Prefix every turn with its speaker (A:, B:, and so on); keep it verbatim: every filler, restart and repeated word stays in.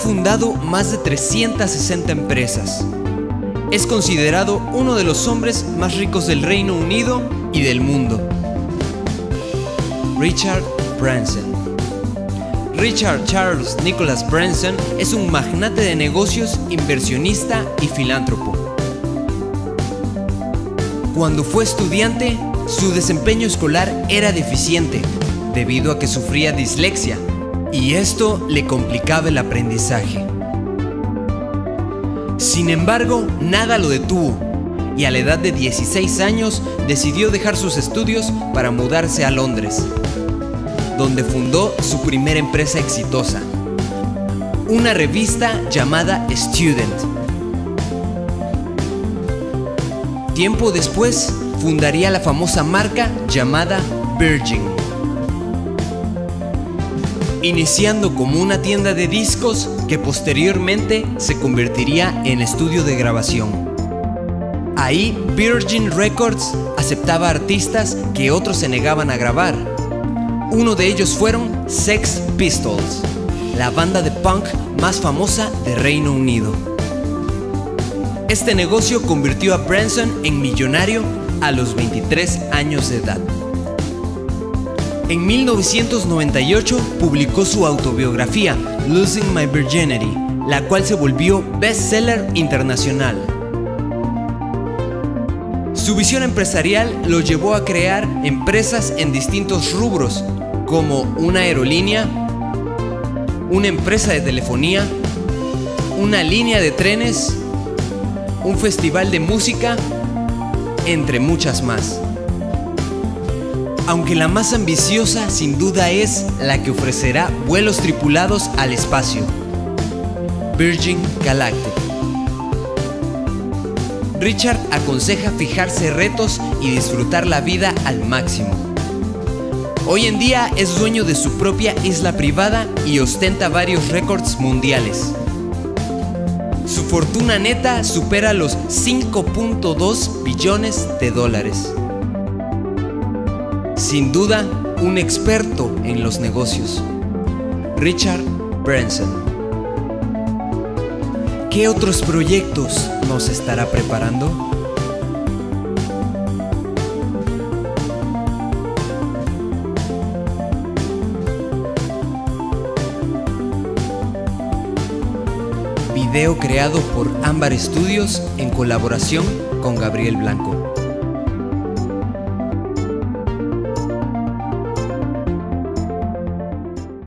A: fundado más de trescientas sesenta empresas. Es considerado uno de los hombres más ricos del Reino Unido y del mundo. Richard Branson. Richard Charles Nicholas Branson es un magnate de negocios, inversionista y filántropo. Cuando fue estudiante, su desempeño escolar era deficiente debido a que sufría dislexia, y esto le complicaba el aprendizaje. Sin embargo, nada lo detuvo, y a la edad de dieciséis años decidió dejar sus estudios para mudarse a Londres, donde fundó su primera empresa exitosa, una revista llamada Student. Tiempo después, fundaría la famosa marca llamada Virgin, iniciando como una tienda de discos que posteriormente se convertiría en estudio de grabación. Ahí, Virgin Records aceptaba artistas que otros se negaban a grabar. Uno de ellos fueron Sex Pistols, la banda de punk más famosa de Reino Unido. Este negocio convirtió a Branson en millonario a los veintitrés años de edad. En mil novecientos noventa y ocho publicó su autobiografía Losing My Virginity, la cual se volvió bestseller internacional. Su visión empresarial lo llevó a crear empresas en distintos rubros, como una aerolínea, una empresa de telefonía, una línea de trenes, un festival de música, entre muchas más. Aunque la más ambiciosa sin duda es la que ofrecerá vuelos tripulados al espacio, Virgin Galactic. Richard aconseja fijarse retos y disfrutar la vida al máximo. Hoy en día es dueño de su propia isla privada y ostenta varios récords mundiales. Su fortuna neta supera los cinco punto dos billones de dólares. Sin duda, un experto en los negocios. Richard Branson. ¿Qué otros proyectos nos estará preparando? Video creado por Ámbar Studios en colaboración con Gabriel Blanco.